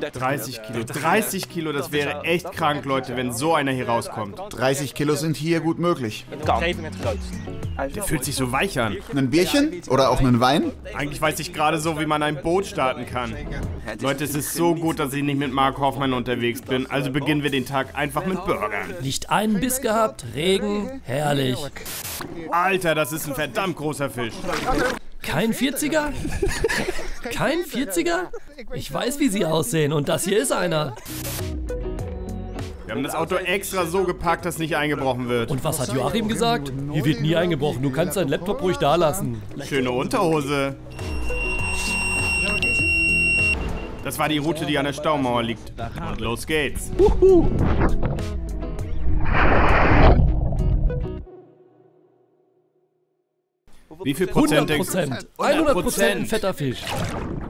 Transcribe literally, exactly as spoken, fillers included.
dreißig Kilo. dreißig Kilo, das wäre echt krank, Leute, wenn so einer hier rauskommt. dreißig Kilo sind hier gut möglich. Der fühlt sich so weich an. Ein Bierchen? Oder auch einen Wein? Eigentlich weiß ich gerade so, wie man ein Boot starten kann. Leute, es ist so gut, dass ich nicht mit Mark Hoffmann unterwegs bin, also beginnen wir den Tag einfach mit Burgern. Nicht einen Biss gehabt, Regen, herrlich. Alter, das ist ein verdammt großer Fisch. Kein vierziger? Kein vierziger? Ich weiß, wie sie aussehen und das hier ist einer. Wir haben das Auto extra so geparkt, dass nicht eingebrochen wird. Und was hat Joachim gesagt? Hier wird nie eingebrochen, du kannst deinen Laptop ruhig da lassen. Schöne Unterhose. Das war die Route, die an der Staumauer liegt. Und los geht's. Uhu. Wie viel Prozent hundert Prozent. hundert Prozent ein fetter Fisch.